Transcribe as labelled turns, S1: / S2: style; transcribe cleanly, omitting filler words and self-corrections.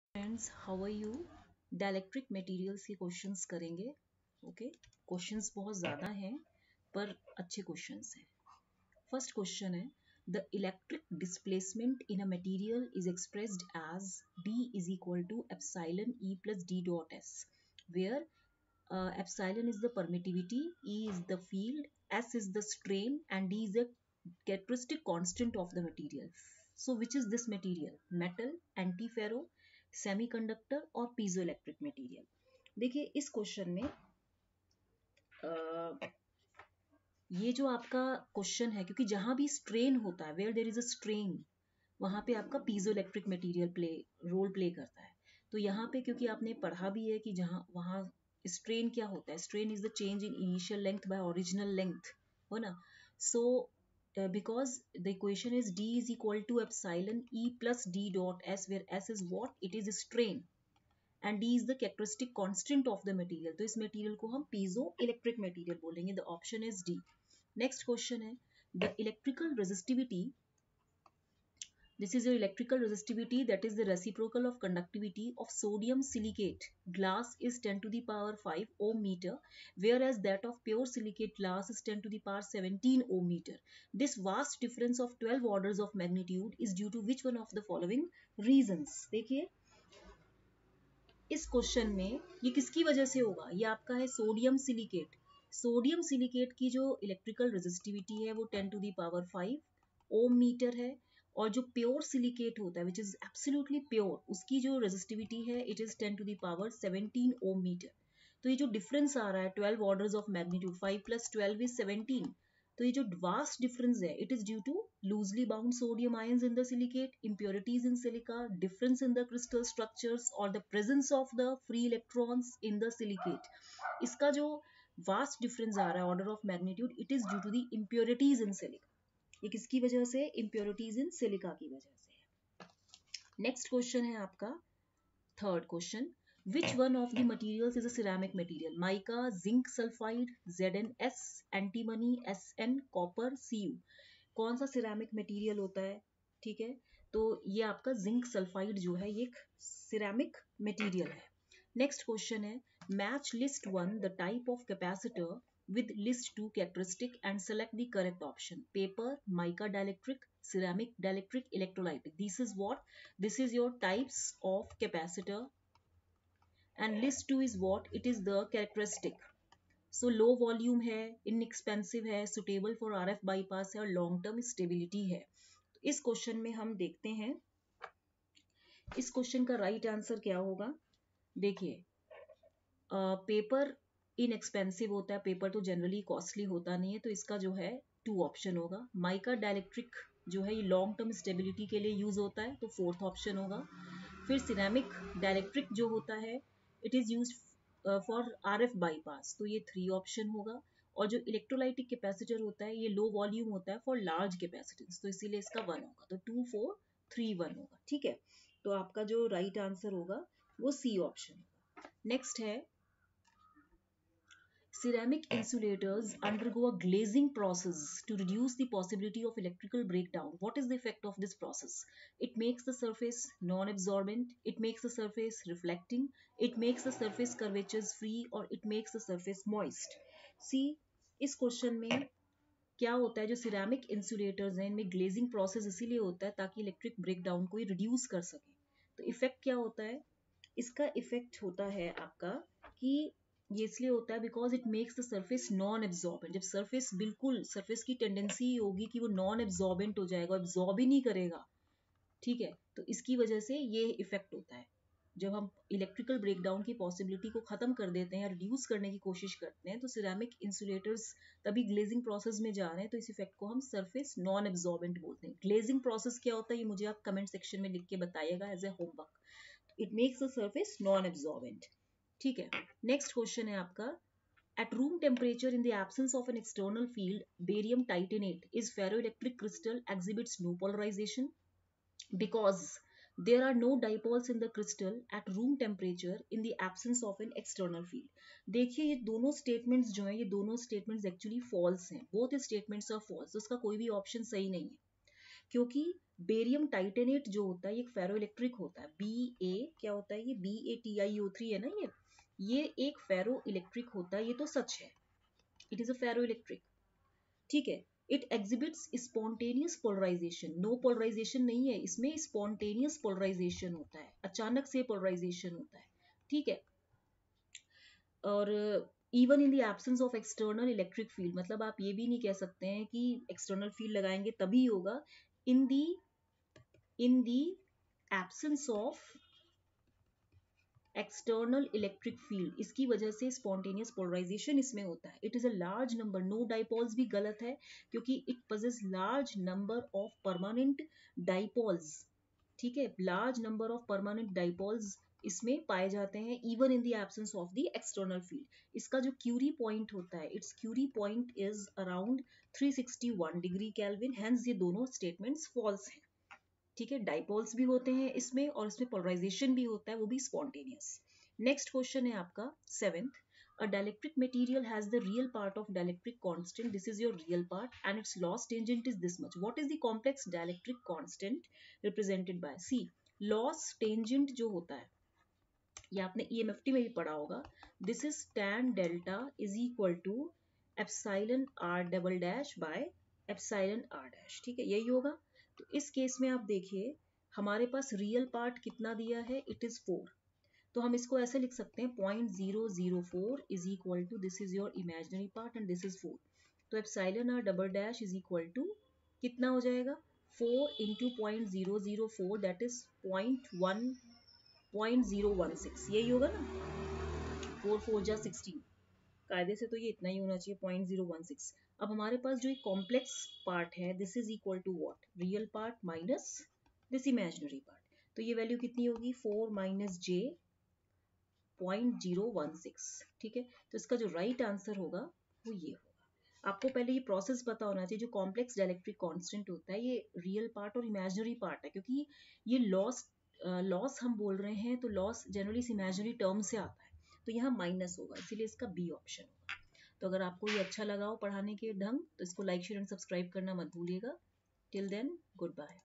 S1: Friends, how are you. Dielectric materials के questions करेंगे। Okay, questions बहुत ज़्यादा हैं पर अच्छे क्वेश्चंस हैं। फर्स्ट क्वेश्चन है, the electric displacement in a material is expressed as d is equal to epsilon e plus d dot s, where epsilon is the permittivity, E is the field, S is the strain, and D is the characteristic constant of the material. So which is this material? Metal, antiferro, semiconductor और piezoelectric material. देखिए इस question में ये जो आपका question है, क्योंकि जहां भी स्ट्रेन होता है, where there is a strain, वहां पे आपका पीजोइलेक्ट्रिक मटेरियल रोल प्ले करता है। तो यहाँ पे क्योंकि आपने पढ़ा भी है कि जहाँ वहाँ स्ट्रेन क्या होता है, strain is the change in initial length by original length, हो ना। सो because the equation is d is equal to epsilon e plus d dot s, where s is what, it is strain and d is the characteristic constant of the material. तो इस material को हम piezo electric material बोलेंगे। The option is D. Next question है, the electrical resistivity, this is your electrical resistivity, that is the reciprocal of conductivity of sodium silicate glass is 10 to the power 5 ohm meter, whereas that of pure silicate glass is 10 to the power 17 ohm meter. This vast difference of 12 orders of magnitude is due to which one of the following reasons? देखिए इस question में ये किसकी वजह से होगा, ये आपका है सोडियम सिलिकेट। सोडियम सिलिकेट की जो इलेक्ट्रिकल रेजिस्टिविटी है वो 10 to the power 5 ohm metre है, और जो प्योर सिलिकेट होता है विच इज एब्सोल्युटली प्योर, उसकी जो रेजिस्टिविटी है it is 10 to the power 17 ohm metre. तो ये जो डिफरेंस आ रहा है 12 orders of magnitude, 5 plus 12 is 17, तो ये जो वास्ट डिफरेंस है it is due to loosely bound sodium ions in the silicate, impurities in silica, difference in the crystal structures और the presence of the free electrons in the silicate. इसका जो vast difference आ रहा है order of magnitude, it is due to the impurities in silica. ये किसकी वजह से? impurities in silica की वजह से है। नेक्स्ट क्वेश्चन है आपका third question, which one of the materials is a ceramic material? Mica, zinc sulfide, ZnS, antimony, Sn, copper, Cu. कौन सा सिरेमिक मटेरियल होता है? ठीक है, तो ये आपका जिंक सल्फाइड जो है ये एक सिरेमिक मटेरियल है। नेक्स्ट क्वेश्चन है, match list one the type of capacitor with list 2 characteristic and select the correct option. Paper, mica dielectric, ceramic dielectric, electrolytic. This is what? This is your types of capacitor, and list 2 is what? It is the characteristic. So low volume है, inexpensive है, suitable for RF bypass है और long term stability है। तो इस question में हम देखते हैं इस क्वेश्चन का राइट आंसर क्या होगा। देखिए पेपर इनएक्सपेंसिव होता है, पेपर तो जनरली कॉस्टली होता नहीं है, तो इसका जो है 2 ऑप्शन होगा। माइका डाइलेक्ट्रिक जो है ये लॉन्ग टर्म स्टेबिलिटी के लिए यूज होता है, तो 4th ऑप्शन होगा। फिर सिरेमिक डाइलेक्ट्रिक जो होता है it is use for RF bypass, तो ये 3 ऑप्शन होगा। और जो इलेक्ट्रोलाइटिक कैपेसिटर होता है ये लो वॉल्यूम होता है फॉर लार्ज कैपेसिटेंस, तो इसीलिए इसका 1 होगा, तो 2 4 3 1 होगा। ठीक है, तो आपका जो राइट आंसर होगा वो सी ऑप्शन होगा। नेक्स्ट है, ceramic insulators undergo a glazing process to reduce the possibility of electrical breakdown. What is the effect of this process? It makes the surface non-absorbent, it makes the surface reflecting, it makes the surface curvatures free, or it makes the surface moist. See, इस question में क्या होता है, जो ceramic insulators हैं इनमें glazing process इसीलिए होता है ताकि इलेक्ट्रिक ब्रेकडाउन को रिड्यूस कर सके। तो इफेक्ट क्या होता है, इसका इफेक्ट होता है आपका कि ये इसलिए होता है because it makes the surface non absorbent. जब सरफेस बिल्कुल, सरफेस की टेंडेंसी होगी कि वो नॉन एब्जॉर्बेंट हो जाएगा, एब्जॉर्ब ही नहीं करेगा। ठीक है, तो इसकी वजह से ये इफेक्ट होता है। जब हम इलेक्ट्रिकल ब्रेकडाउन की पॉसिबिलिटी को खत्म कर देते हैं या रिड्यूस करने की कोशिश करते हैं, तो सिरेमिक इंसुलेटर्स तभी ग्लेजिंग प्रोसेस में जा रहे हैं, तो इस इफेक्ट को हम सरफेस नॉन एब्जॉर्बेंट बोलते हैं। ग्लेजिंग प्रोसेस क्या होता है ये मुझे आप कमेंट सेक्शन में लिख के बताइएगा as a homework. It makes the surface non absorbent. ठीक है, नेक्स्ट क्वेश्चन है आपका, at room temperature in the absence of an external field, barium titanate is ferroelectric crystal exhibits no polarization because there are no dipoles in the crystal at room temperature in the absence of an external field. देखिए ये दोनों statements जो हैं ये दोनों statements actually false हैं, both statements are false, तो उसका कोई भी ऑप्शन सही नहीं है। क्योंकि बेरियम टाइटेनेट जो होता है ये एक फेरो इलेक्ट्रिक होता है, BA क्या होता है, ये BaTiO3 है ना, ये एक फेरो इलेक्ट्रिक होता है, ये तो सच है, it is a ferroelectric, ठीक है। It exhibits spontaneous polarisation, no polarisation नहीं है इसमें, स्पॉन्टेनियस पोलराइजेशन होता है, अचानक से पोलराइजेशन होता है, ठीक है। और even in the absence of external electric field, मतलब आप ये भी नहीं कह सकते हैं कि एक्सटर्नल फील्ड लगाएंगे तभी होगा, in the absence of external electric field, इसकी वजह से स्पॉन्टेनियस पोलराइजेशन इसमें होता है। It is a large number, no dipoles भी गलत है, क्योंकि it possesses large number of permanent dipoles, ठीक है, large number of permanent dipoles इसमें पाए जाते हैं, even in the absence of the external field. इसका जो क्यूरी पॉइंट होता है, it's Curie point is around 361 degree kelvin, hence ये दोनों स्टेटमेंट्स फॉल्स हैं, ठीक है। डाइपोल्स भी होते हैं इसमें, और इसमें पोलराइजेशन भी होता है, वो भी स्पॉन्टेनियस। नेक्स्ट क्वेश्चन है आपका 7th, a dielectric material has the real part of dielectric constant, this is your real part, and its loss tangent is this much, what is the complex dielectric constant represented by, see loss tangent जो होता है, ये आपने EMFT में भी पढ़ा होगा, this is tan delta is equal to epsilon r double dash by epsilon r dash, ठीक है, यही होगा। तो इस केस में आप देखिए हमारे पास रियल पार्ट कितना दिया है, इट इज 4, तो हम इसको ऐसे लिख सकते हैं 0.004 is equal to, this is your imaginary part and this is 4, तो epsilon r double dash is equal to कितना हो जाएगा, 4 इंटू 0.004 दैट इज 0.16, यही होगा ना, 4 4 जा 16, कायदे से तो ये इतना ही होना चाहिए 0.016। अब हमारे पास जो एक कॉम्प्लेक्स पार्ट है, this is equal to what, real part minus this imaginary part, तो ये वैल्यू कितनी होगी 4 माइनस जे 0.016, ठीक है। तो इसका जो राइट आंसर होगा वो ये होगा। आपको पहले ये प्रोसेस पता होना चाहिए, जो कॉम्प्लेक्स डाइलेक्ट्रिक कांस्टेंट होता है ये रियल पार्ट और इमेजिनरी पार्ट है, क्योंकि ये लॉस हम बोल रहे हैं, तो लॉस जनरली इस इमेजिनरी टर्म से आता है, तो यहाँ माइनस होगा, इसीलिए इसका बी ऑप्शन होगा। तो अगर आपको ये अच्छा लगा हो पढ़ाने के ढंग, तो इसको लाइक शेयर एंड सब्सक्राइब करना मत भूलिएगा। Till then good bye.